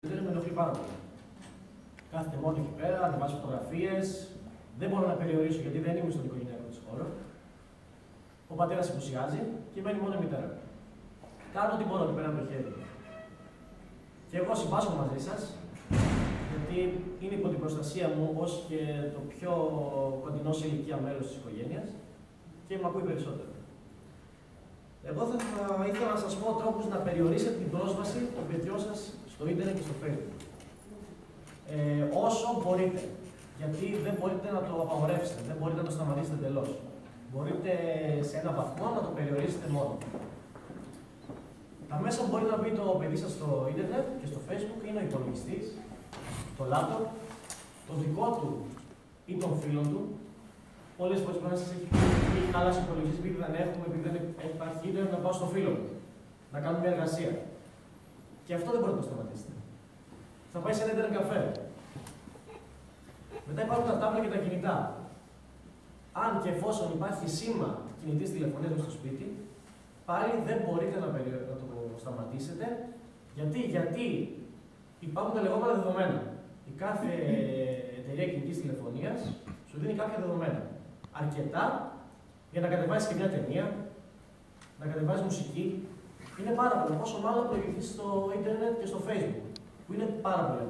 Δεν με ενοχλεί πάρα πολύ. Κάθεται μόνο εκεί πέρα, ανεβάζει φωτογραφίες. Δεν μπορώ να περιορίσω γιατί δεν ήμουν στον οικογενειακό της χώρο. Ο πατέρας υποσιάζει και μένει μόνο η μητέρα. Κάνω ό,τι μπορώ εκεί πέρα με το χέρι. Και εγώ συμπάσχω μαζί σας, γιατί είναι υπό την προστασία μου ως και το πιο κοντινό σε ηλικία μέλος της οικογένειας και με ακούει περισσότερο. Εγώ θα ήθελα να σας πω τρόπους να περιορίσετε την πρόσβαση των παιδιών σας στο ίντερνετ και στο Facebook. Όσο μπορείτε. Γιατί δεν μπορείτε να το απαγορεύσετε, δεν μπορείτε να το σταματήσετε εντελώς. Μπορείτε σε έναν βαθμό να το περιορίσετε μόνο. Τα μέσα που μπορεί να μπει το παιδί σας στο ίντερνετ και στο Facebook είναι ο υπολογιστής, το laptop, το δικό του ή των φίλων του. Πολλές φορές μπορεί να σας έχει χαλάσει ο υπολογιστής επειδή δεν έχουμε, επειδή δεν υπάρχει ίντερνετ, να πάω στο φίλο μου, να κάνουμε μια εργασία. Και αυτό δεν μπορείτε να το σταματήσετε. Θα πάει σε ένα ίντερνετ καφέ. Μετά υπάρχουν τα τάμπλετ και τα κινητά. Αν και εφόσον υπάρχει σήμα κινητής τηλεφωνίας στο σπίτι, πάλι δεν μπορείτε να το σταματήσετε. Γιατί υπάρχουν τα λεγόμενα δεδομένα. Η κάθε εταιρεία κινητής τηλεφωνίας σου δίνει κάποια δεδομένα. Αρκετά για να κατεβάσεις και μια ταινία, να κατεβάσεις μουσική. Είναι πάρα πολλά. Πόσο μάλλον προηγηθείς στο ίντερνετ και στο Facebook, που είναι πάρα πολλά.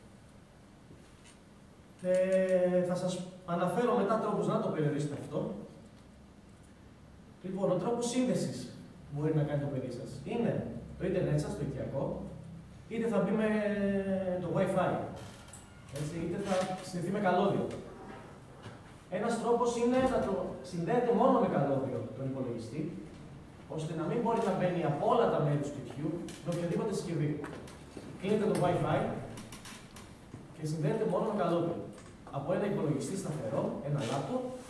Θα σας αναφέρω μετά τρόπους να το περιορίσετε αυτό. Λοιπόν, ο τρόπος σύνδεσης που μπορεί να κάνει το παιδί σας είναι το ίντερνετ σας, το οικιακό, είτε θα μπει με το Wi-Fi, είτε θα συνδεθεί με καλώδιο. Ένας τρόπος είναι να το συνδέετε μόνο με καλώδιο τον υπολογιστή, ώστε να μην μπορεί να μπαίνει από όλα τα μέρη του σπιτιού με οποιαδήποτε συσκευή. Κλείνετε το Wi-Fi και συνδέετε μόνο με καλώδιο. Από ένα υπολογιστή σταθερό, ένα laptop,